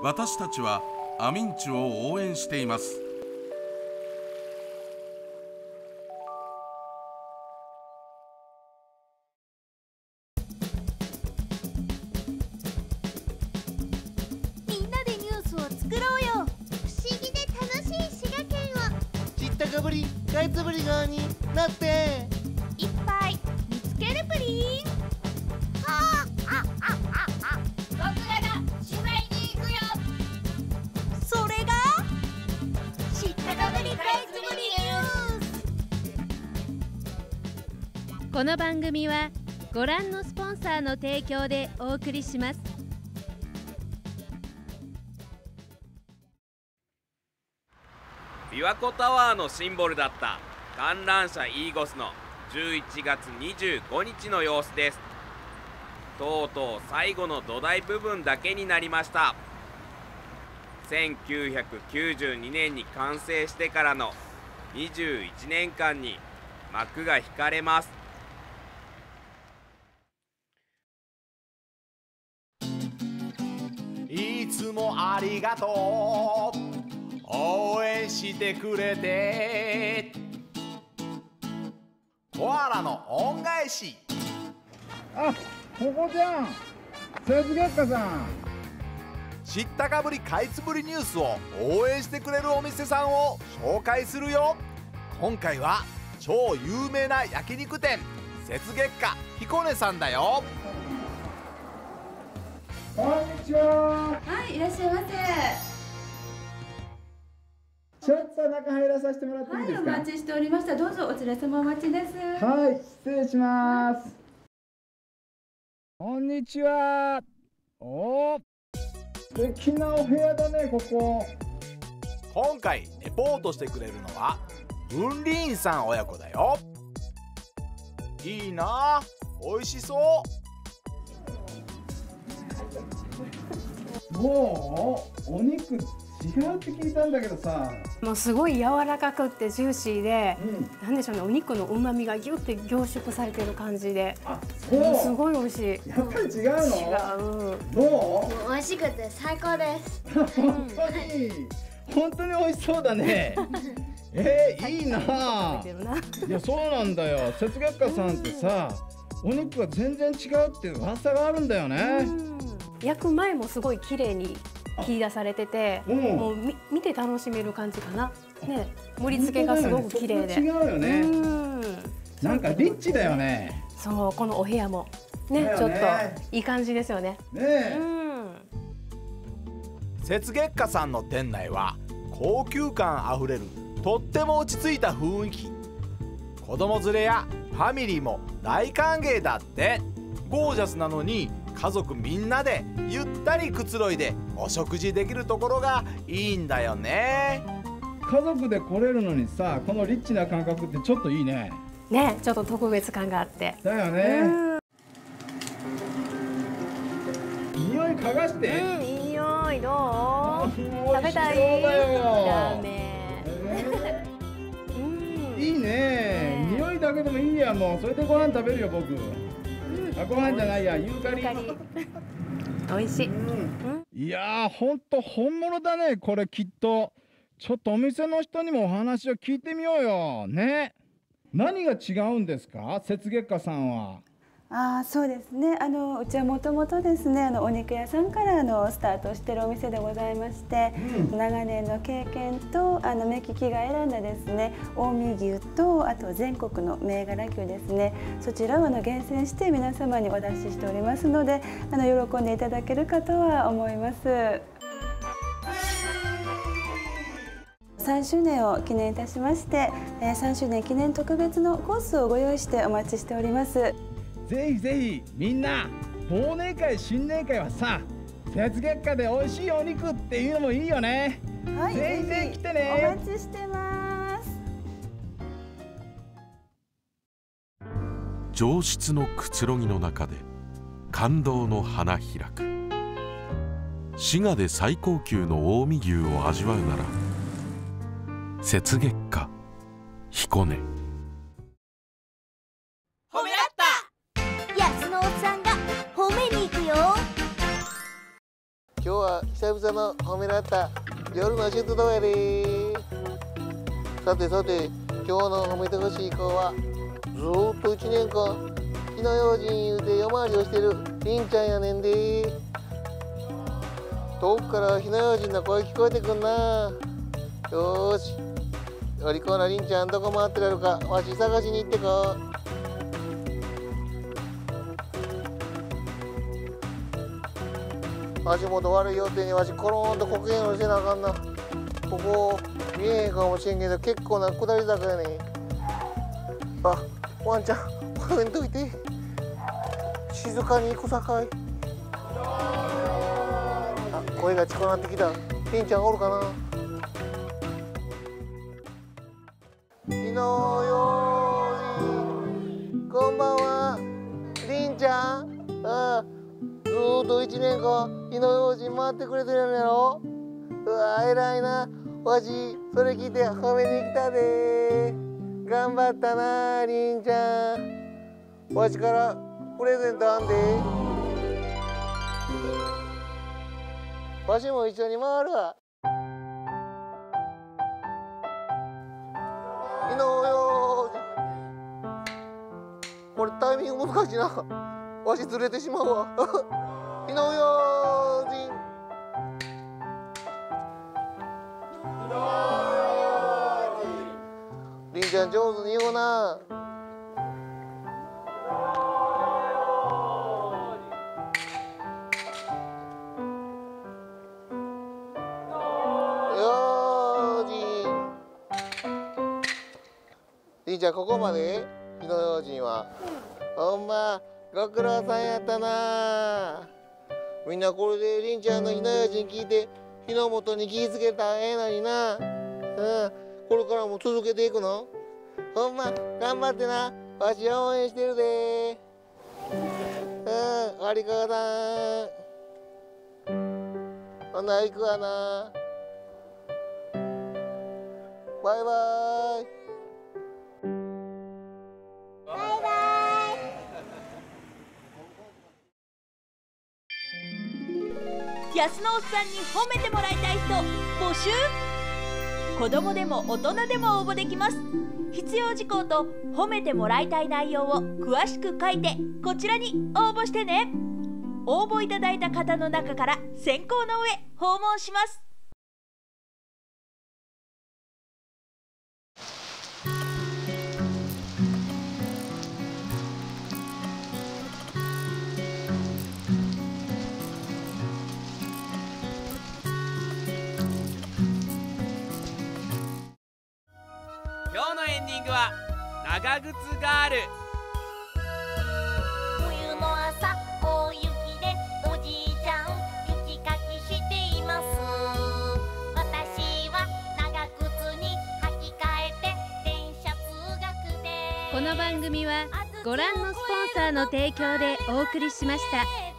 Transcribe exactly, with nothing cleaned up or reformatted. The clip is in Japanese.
私たちはアミンチュを応援しています。 みんなでニュースを作ろうよ。不思議で楽しい滋賀県を知ったかぶりかいつぶり側になっていっぱい見つけるプリン。はあ、あ、あ、あ、あ、僕らが取材に行くよ。それが知ったかぶりかいつぶりニュース。 この番組はご覧のスポンサーの提供でお送りします。 琵琶湖タワーのシンボルだった観覧車イーゴスのじゅういちがつにじゅうごにちの様子です。とうとう最後の土台部分だけになりました。せんきゅうひゃくきゅうじゅうにねんに完成してからのにじゅういちねんかんに幕が引かれます。 いつもありがとう、応援してくれて。コアラの恩返し。 あ、ここじゃん、雪月花さん。 知ったかぶりかいつぶりニュースを応援してくれるお店さんを紹介するよ。今回は超有名な焼肉店、雪月花彦根さんだよ。 こんにちは。 はい、いらっしゃいませ。 ちょっと中入らさせてもらっていいですか。 はい、お待ちしておりました。どうぞお連れ様お待ちです。 はい、失礼します。こんにちは。おー、素敵なお部屋だね、ここ。 今回レポートしてくれるのは雲林さん親子だよ。いいなあ、美味しそう。 もうお肉違うって聞いたんだけどさ。 もうすごい柔らかくってジューシーで、 うん、 なんでしょうね、お肉の旨味がギュって凝縮されてる感じで、 あ、そう、 すごい美味しい。 やっぱり違うの？ 違う。 どう？ 美味しくて最高です。 本当に本当に美味しそうだね。えー、いいなあ。いや、そうなんだよ。雪月花さんってさ、お肉が全然違うっていう噂があるんだよね。 焼く前もすごい綺麗に切り出されてて、 うん、 もうみ見て楽しめる感じかな。ね、盛り付けがすごく綺麗で。 違うよね。うん、なんかリッチだよね。 そう、このお部屋もね、ね、ちょっといい感じですよね。 ねえ。うん、 雪月花さんの店内は高級感あふれるとっても落ち着いた雰囲気。子供連れやファミリーも大歓迎だって。ゴージャスなのに家族みんなでゆったりくつろいでお食事できるところがいいんだよね。 家族で来れるのにさ、このリッチな感覚ってちょっといいね。 ね、ちょっと特別感があって。 だよね。匂い嗅がして。 うん、いい匂い。どう？食べたい？ダメ。 えー、いいね。匂いだけでもいいや。もうそれでご飯食べるよ、僕。あ、ご飯じゃないや、ユーカリ。 美味しい。うんうん、いやー、ほんと本物だね、これきっと。ちょっとお店の人にもお話を聞いてみようよ。ね。何が違うんですか、雪月花さんは。 あ、そうですね。あのうちはもともとですね、あのお肉屋さんからあのスタートしているお店でございまして、うん、長年の経験とあの目利きが選んだですね、近江牛とあと全国の銘柄牛ですね、そちらをあの厳選して皆様にお出ししておりますので、あの喜んでいただけるかとは思います。さんしゅうねんを記念いたしまして、さんしゅうねん記念特別のコースをご用意してお待ちしております。 ぜひぜひみんな、忘年会新年会はさ、雪月花で美味しいお肉っていうのもいいよね。 はい、 ぜひぜひ来てね。 お待ちしてます。 上質のくつろぎの中で感動の花開く。滋賀で最高級の近江牛を味わうなら雪月花彦根。 褒めらった。安のおっさんが褒めに行くよ。 今日は久々の褒められた夜の出動やで。さてさて、今日の褒めてほしい子はずーっといちねんかん火の用心言うて夜回りをしてるりんちゃんやねんで。遠くから火の用心の声聞こえてくんな。よーし、お利口なりんちゃんどこ回ってられるかわし探しに行ってこう。足元悪い予定にわしコロンと黒煙をせなあかんな。ここ見えへんかもしれんけど結構な下り坂やね。あ、ワンちゃん声んといて、静かに行くさかい。あ、声が近くなってきた。りんちゃんおるかな。火の用心、こんばんは。りんちゃん、ああ、ずーっといちねんかん火の用心回ってくれてるんやろ。うわ、偉いな。わしそれ聞いて褒めに来たで。頑張ったな、りんちゃん。わしからプレゼントあんで。わしも一緒に回るわ。火の用心、これタイミング難しいな。わしずれてしまうわ。火の用心、りんちゃん上手に言おうな。用心、りんちゃんここまで火の用心は。ほんまご苦労さんやったな。みんなこれでりんちゃんの火の用心聞いて火の元に気ぃつけたらええのにな。うん、これからも続けていくの？ほんま頑張ってな。わし応援してるで。うん、ありがとう。ほな行くわな。バイバイ。 バイバイ。 安のおっさんに褒めてもらいたい人募集。子供でも大人でも応募できます。必要事項と褒めてもらいたい内容を詳しく書いてこちらに応募してね。応募いただいた方の中から選考の上訪問します。 今日のエンディングは長靴ガール。 冬の朝大雪でおじいちゃん雪かきしています。私は長靴に履き替えて電車通学で。 この番組はご覧のスポンサーの提供でお送りしました。